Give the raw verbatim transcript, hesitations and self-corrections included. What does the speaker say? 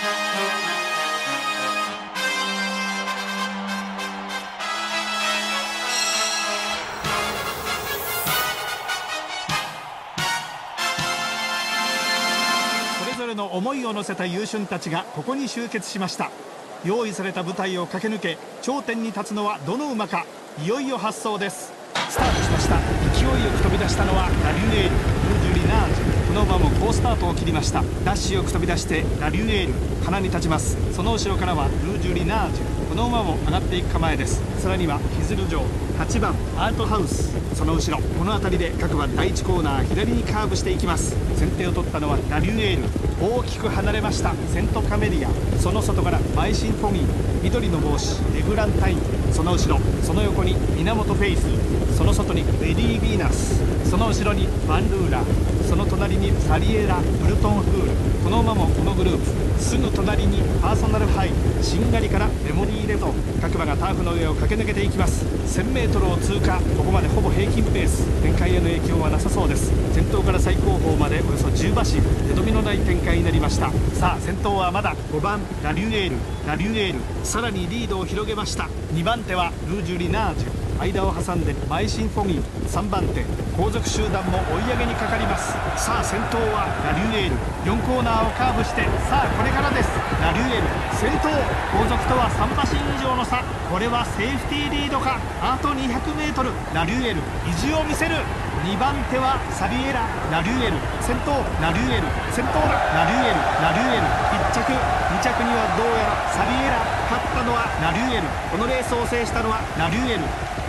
それぞれの思いを乗せた優秀たちがここに集結しました。用意された舞台を駆け抜け頂点に立つのはどの馬か。いよいよ発走です。スタートしました。勢いよく飛び出したのはラリュエール、ルージュリナージュ。この馬も好スタートを切りました。ダッシュよく飛び出してラリュエール鼻に立ちます。その後ろからはルージュリナージュ。この馬も上がっていく構えです。さらにはヒズル城、はちばんアートハウス、その後ろこの辺りで各馬だいいちコーナー左にカーブしていきます。先手を取ったのはラリュエール。大きく離れましたセントカメリア。その外からマイシンフォニー、緑の帽子レグランタイン。その後ろその横に源フェイス、その外にレディー・ヴィーナス、その後ろにバンルーラ、その隣にサリエラ・ブルトンフール。この馬もこのグループ。すぐ隣にパーソナルハイ、しんがりからメモリーレゾン。各馬がターフの上を駆け抜けていきます。 せんメートル を通過。ここまでほぼ平均ペース。展開への影響はなさそうです。先頭から最後方までおよそじゅうばし、出どみのない展開になりました。さあ先頭はまだごばんラリュエール、ラリュエール。さらにリードを広げました。にばん手はルージュリナージュ。間を挟んでマイシンフォニー。さんばん手後続集団も追い上げにかかります。さあ先頭はラリュエール。よんコーナーをカーブして、さあこれからです。ラリュエール先頭、後続とはさんばし以上の差。これはセーフティーリードか。あと にひゃくメートル。ラリュエール意地を見せる。にばん手はサリエラ、ラリュエール先頭、ラリュエール先頭だ。ラリュエール、ラリュエールいっちゃく、にちゃくにはどうやらサリエラ。勝ったのはラリュエール。このレースを制したのはラリュエール。